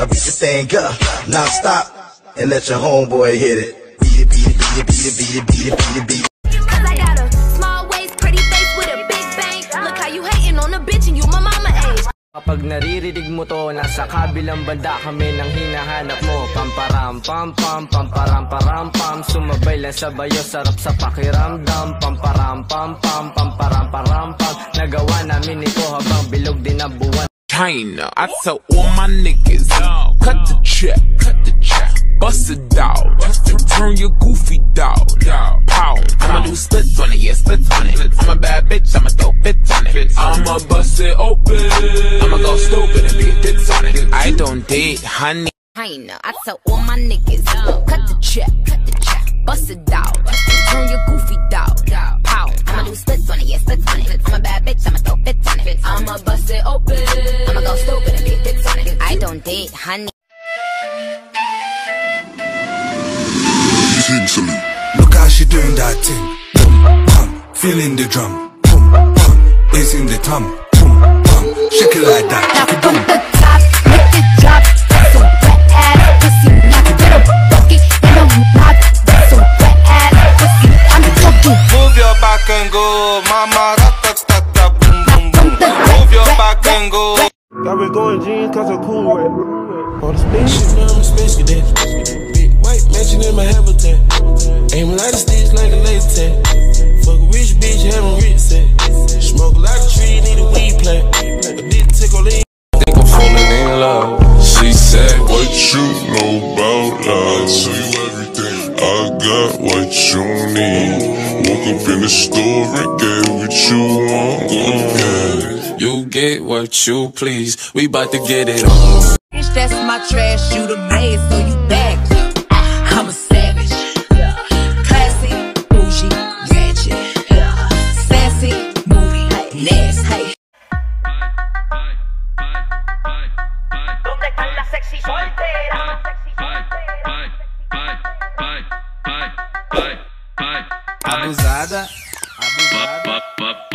I beat the thing up, now stop, and let your homeboy hit it. Beat it, beat it, beat it, beat it, beat it, beat it, beat it, beat it. Cause I got a small waist, pretty face with a big bang. Look how you hating on a bitch and you my mama age. Kapag naririnig mo to, nasa kabilang banda kami nang hinahanap mo. Pamparam pam pam, pamparam param pam. Sumabay lang sa bayo, sarap sa pakiramdam. Pamparam pam pam, pamparam param pam. Nagawa namin ito habang bilog din ang buwan. China, I tell all my niggas, cut the check, bust it down, turn your goofy dog, pow. I'ma do splits on it, yeah, splits on it. I'm a bad bitch, I'ma throw fits on it. I'ma bust it open, I'ma go stupid and be hits on it. I don't date honey. China, I tell all my niggas, cut the check, bust it down, turn your goofy dog, pow. I'ma do splits on it, yeah, splits on it. I'm a bad bitch, I'ma throw fits on it. I'ma bust it open, I'ma go stupid and be hits on it. I don't date honey. Look how she doing that thing. Boom, bam, feeling the drum. Boom, bam, bass in the tom. Boom, bam, shake it like that. Now from the top, make it drop. That's a wet ass pussy. Knock it with a bucket and a rock. That's a wet ass pussy. I'm talking. Move your back and go, mama. Ra-ta-ta-ta, boom, boom, boom. Move your back and go. Got me going jeans cause I'm cool with it. On the spaceship, now I'm a space cadet. Big white mansion in my habitat. Aim like a stitch like a latex. Fuck a rich bitch, having rich set. Smoke a lot of trees, need a weed plant. A dick tickle in. Think I'm falling in love. She said, what you know about love? I tell you everything. I got what you need. Woke up in the store and get what you want. You get what you please. We bout to get it on. Bitch, that's my trash. You the maid, so you back. I'm a savage. Classy, bougie, ratchet. Sassy, movie, nasty. ¿Dónde están las sexy solteras? Abusada, abusada.